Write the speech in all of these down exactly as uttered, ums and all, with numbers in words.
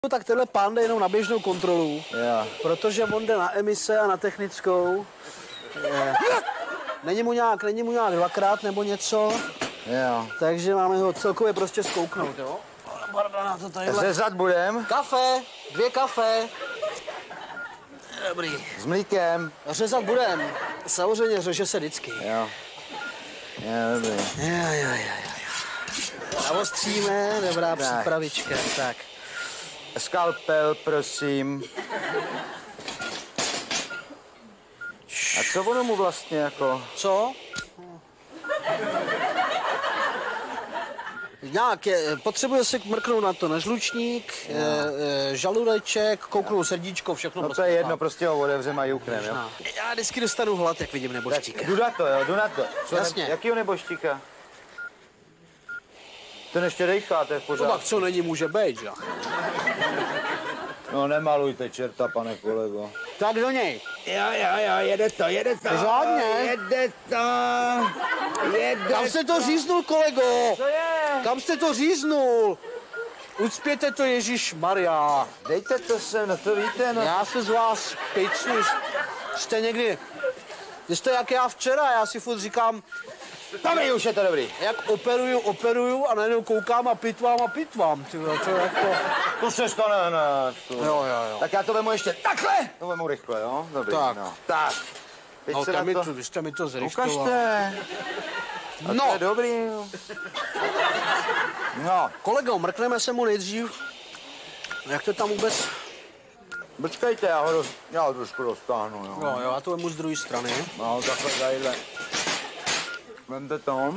Tak tenhle pán jde jenom na běžnou kontrolu, yeah. Protože on jde na emise a na technickou. Je. Není mu nějak, není mu nějak dvakrát nebo něco, yeah. Takže máme ho celkově prostě zkouknout, jo? Barda, to tadyhle. Řezat budem. Kafe, dvě kafe. Dobrý. S mlíkem. Řezat budem. Samozřejmě řeže se vždycky. Jo. Je, dobrý. Jo, jo, jo, jo. Navostříme, dobrá tak. Přípravička, tak. Skalpel, prosím. A co ono mu vlastně jako? Co? Nějak je, potřebuje si mrknout na to na žlučník, e, e, žaludeček, kouknout srdíčko, všechno. No to je jedno, prostě ho otevřeme a juknem, jo? Já vždycky dostanu hlad, jak vidím neboštíka. Tak jdu na to, jo, jdu na to. Co jasně. Ne, jakýho neboštíka? Ten ještě dejchá, to je v pořádku. No tak co není, může být, že? No nemalujte čerta, pane kolego. Tak do něj. Jo, jo, jo, jede to, jede to. Řádně. Jede to. Jede Kam jste to říznul, kolego? Co je? Kam jste to říznul? Ucpěte to, Ježíš Maria. Dejte to sem, no to víte, no. Já se z vás pejcu, jste někdy... Vy jste jak já včera, já si furt říkám... Dobrý, už je to dobrý. Jak operuju, operuju a najednou koukám a pitvám a pitvám, tyhle, to jako... To se stane, ne. To... Jo, jo, jo. Tak já to vemu ještě takhle. To vemu rychle, jo? Dobrý, tak. no. Tak. Teď No, se na mi to... to, vy jste mi to zrychtoval. Ukažte. A no. To je dobrý. No. Kolego, mrkneme se mu nejdřív. Jak to tam vůbec... Počkejte, já ho, já ho trošku dostáhnu, jo. No jo, já to vemu z druhé strany. No, takhle tadyhle. Vemte to.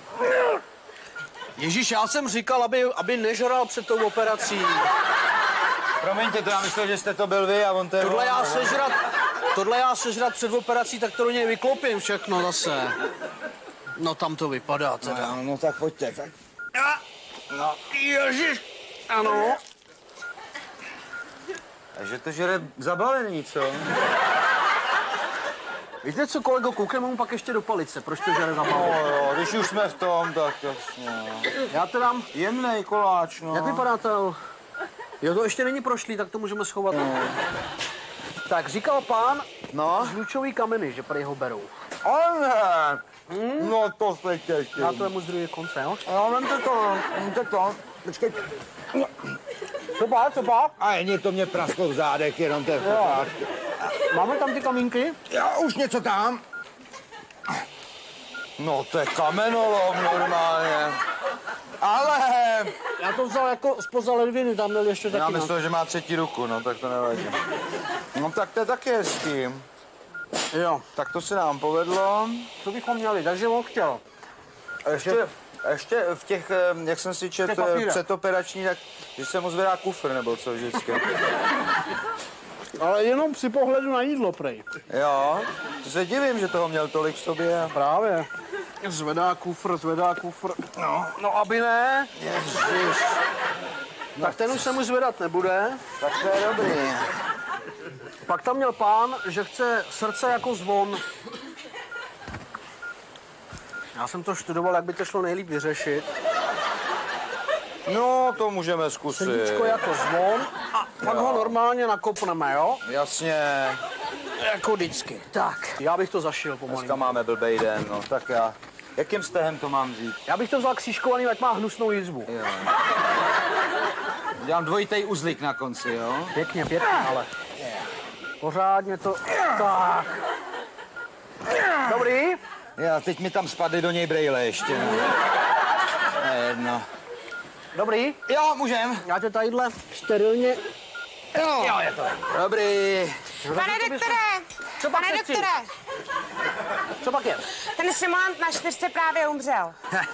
Ježíš, já jsem říkal, aby, aby nežral před tou operací. Promiňte, to já myslel, že jste to byl vy a on to je... Tohle já sežrat, tohle já sežrat před operací, tak to do něj vyklopím všechno zase. No tam to vypadá teda. No, no tak pojďte, tak. No, ježiš. Ano. Takže to žere zabalený, co? Víte co, kolego, koukneme mu pak ještě do palice, proč to žere za No jo, když už jsme v tom, tak jasně. Já to dám. Jemnej koláč, no. Jak vypadá to? Jo, to ještě není prošlý, tak to můžeme schovat. No. Tak, říkal pán, no? žlučový kameny, že prý ho berou. Ale ne. Hmm? No to se těším. Já to vemu z druhé konce, jo? Jo, vemte to, vemte to. Počkejte. Co pá, co pá? A jen to mě prasklo v zádech, jenom to je v pořádku. Máme tam ty kamínky? Já už něco tam. No to je kamenolom normálně. Ale... Já to vzal jako spoza ledviny, tam měl ještě taky. Já myslel, že má třetí ruku, no tak to nevadí. No tak to je taky hezký. Jo. Tak to se nám povedlo. Co bychom měli, takže on chtěl. Ještě, ještě v těch, jak jsem si četl předoperační, tak že se mu zvedá kufr, nebo co vždycky. Ale jenom při pohledu na jídlo, prej. Jo, to se divím, že toho měl tolik v sobě. Právě. Zvedá kufr, zvedá kufr. No, no aby ne. Ježiš. No, tak ten už se mu zvedat nebude. Tak to je dobrý. Pak tam měl pán, že chce srdce jako zvon. Já jsem to študoval, jak by to šlo nejlíp vyřešit. No, to můžeme zkusit. Srdíčko jako zvon a pak ho normálně nakopneme, jo? Jasně. Jako vždycky. Tak, já bych to zašil pomalu. Dneska máme blbej den, no, tak já... Jakým stehem to mám vzít? Já bych to vzal křížkovaný, ať má hnusnou jizbu. Jo. Dělám dvojitej uzlík na konci, jo? Pěkně, pěkně, ale... Pořádně to... Tak. Dobrý? Já, teď mi tam spadly do něj brejle ještě, no. Jedno. Dobrý? Jo, můžem. Já tě tadyhle sterilně... Jo, jo, je to. Dobrý. Pane doktore, Co pak pane doktore, Co pak je? ten simulant na čtyřce právě umřel.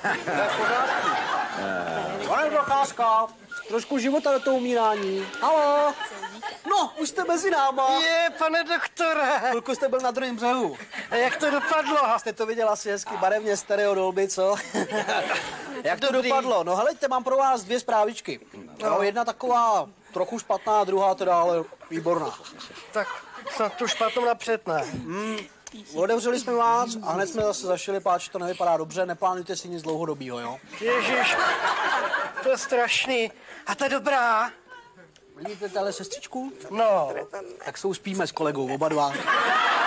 Pane Procházka, trošku života do toho umírání. Haló? No, už jste mezi náma. Je, pane doktore. Chvilku jste byl na druhém břehu. A jak to dopadlo? Jste to viděl asi hezky barevně stereo dolby, co? Jak to Dobrý. dopadlo? No heleďte, mám pro vás dvě zprávičky. No, jedna taková trochu špatná, druhá teda ale výborná. Tak snad tu špatnou napřed, ne? Hmm, otevřeli jsme vás a hned jsme zase zašili, páč, to nevypadá dobře, neplánujte si nic dlouhodobýho, jo? Ježiš, to je strašný. A ta dobrá? Vidíte tahle sestřičku? No. Tak s tou spíme s kolegou, oba dva.